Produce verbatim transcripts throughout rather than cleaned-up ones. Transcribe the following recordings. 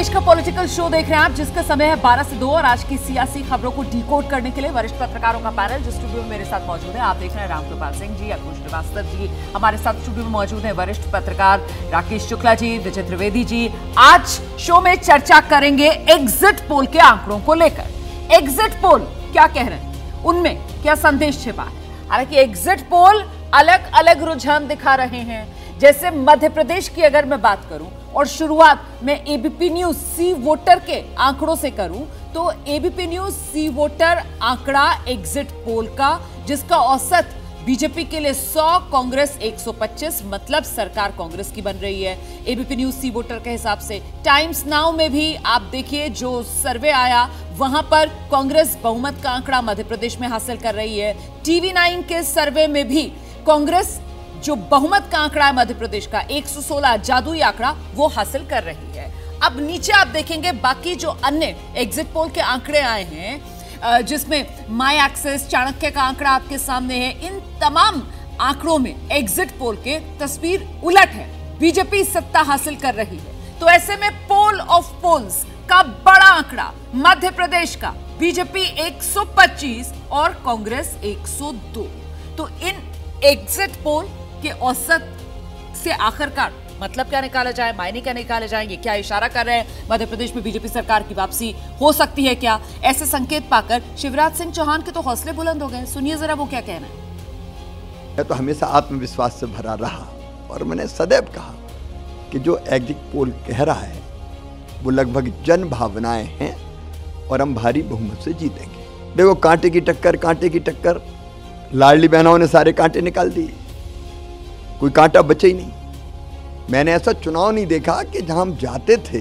प्रदेश का political show देख रहे हैं आप, जिसका समय है बारह से दो और आज की सियासी खबरों को डिकोड करने के लिए वरिष्ठ पत्रकारों का पैनल जो स्टूडियो में मेरे साथ मौजूद है। आप देख रहे हैं रामकृपाल सिंह जी, अंकुश श्रीवास्तव जी हमारे साथ स्टूडियो में मौजूद हैं, वरिष्ठ पत्रकार राकेश शुक्ला जी, विजय त्रिवेदी जी। आज शो में चर्चा करेंगे एग्जिट पोल के आंकड़ों को लेकर। एग्जिट पोल क्या कह रहे हैं, उनमें क्या संदेश छिपा है। हालांकि एग्जिट पोल अलग अलग रुझान दिखा रहे हैं। जैसे मध्य प्रदेश की अगर मैं बात करूं और शुरुआत में एबीपी न्यूज सी वोटर के आंकड़ों से करूं तो एबीपी न्यूज सी वोटर आंकड़ा एग्जिट पोल का, जिसका औसत बीजेपी के लिए सौ, कांग्रेस एक सौ पच्चीस, मतलब सरकार कांग्रेस की बन रही है एबीपी न्यूज सी वोटर के हिसाब से। टाइम्स नाउ में भी आप देखिए जो सर्वे आया वहां पर कांग्रेस बहुमत का आंकड़ा मध्य प्रदेश में हासिल कर रही है। टीवी नाइन के सर्वे में भी कांग्रेस जो बहुमत का आंकड़ा है मध्य प्रदेश का एक सौ सोलह जादुई आंकड़ा वो हासिल कर रही है। अब नीचे आप देखेंगे बाकी जो अन्य एग्जिट पोल के आंकड़े आए हैं, जिसमें माई एक्सेस, चाणक्य का आंकड़ा आपके सामने है। इन तमाम आंकड़ों में एग्जिट पोल के तस्वीर उलट है, बीजेपी सत्ता हासिल कर रही है। तो ऐसे में पोल ऑफ पोल्स का बड़ा आंकड़ा मध्य प्रदेश का, बीजेपी एक सौ पच्चीस और कांग्रेस एक सौ दो। तो इन एग्जिट पोल के औसत से आखिरकार मतलब क्या निकाला जाए, मायने क्या निकाले जाए, ये क्या इशारा कर रहे हैं। मध्य प्रदेश में बीजेपी सरकार की वापसी हो सकती है क्या? ऐसे संकेत पाकर शिवराज सिंह चौहान के तो हौसले बुलंद हो गए। सुनिए जरा वो क्या कहना है। मैं तो हमेशा आत्मविश्वास से भरा रहा और मैंने सदैव कहा कि जो एग्जिट पोल कह रहा है वो लगभग जन भावनाएं हैं और हम भारी बहुमत से जीतेंगे। देखो कांटे की टक्कर, कांटे की टक्कर, लाडली बहनों ने सारे कांटे निकाल दिए, कोई कांटा बचे ही नहीं। मैंने ऐसा चुनाव नहीं देखा कि जहां हम जाते थे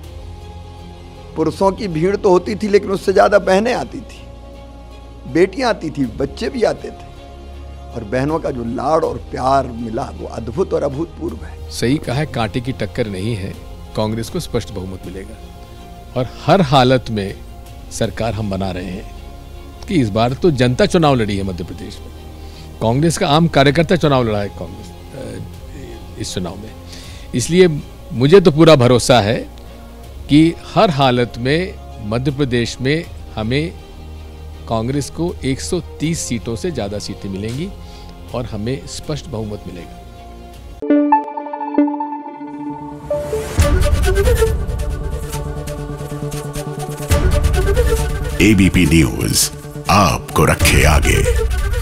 पुरुषों की भीड़ तो होती थी लेकिन उससे ज्यादा बहनें आती थी, बेटियां आती थी, बच्चे भी आते थे, और बहनों का जो लाड़ और प्यार मिला वो अद्भुत और अभूतपूर्व है। सही कहा है, कांटे की टक्कर नहीं है, कांग्रेस को स्पष्ट बहुमत मिलेगा और हर हालत में सरकार हम बना रहे हैं कि इस बार तो जनता चुनाव लड़ी है मध्य प्रदेश में। कांग्रेस का आम कार्यकर्ता चुनाव लड़ा है कांग्रेस इस चुनाव में, इसलिए मुझे तो पूरा भरोसा है कि हर हालत में मध्य प्रदेश में हमें कांग्रेस को एक सौ तीस सीटों से ज्यादा सीटें मिलेंगी और हमें स्पष्ट बहुमत मिलेगा। एबीपी न्यूज आपको रखे आगे।